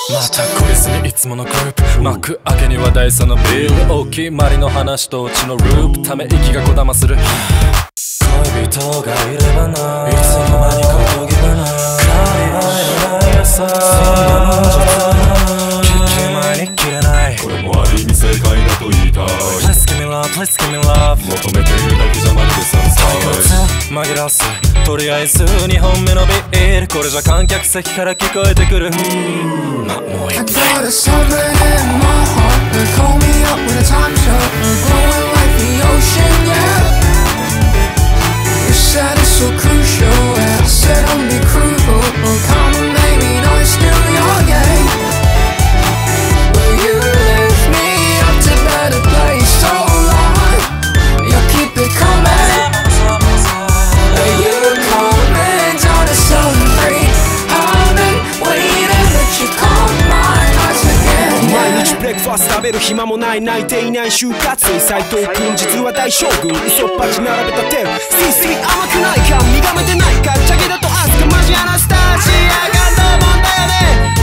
また懲りずにいつものグループ幕開けには大差のビール大きまりの話とうちのループため息がこだまする恋人がいればないつの間にかおとぎ話会話いらないさそんなのじゃ聞き前に切れないこれもある意味正解だと言いたい Please give me love, please give me love 求めているだけじゃまるで山菜紛らわすとりあえず2本目のビールこれじゃ観客席から聞こえてくるまあもう一杯 I got a summer in my heart call me up when the time's up glowing like the ocean, yeah You said it's so crucial and I said I'll be cruel Come on baby, no it's still young, yeah Will you lift me up to better place so long You keep it coming You coming down to something I've been waiting that you call my eyes again 毎日ブレックファースト食べる暇もない泣いていない就活生斎藤君実は大将軍嘘っぱち並べたてる CC 甘くないか身がめてないかチャゲだとアスクマジアナスタジアガンダモンだよね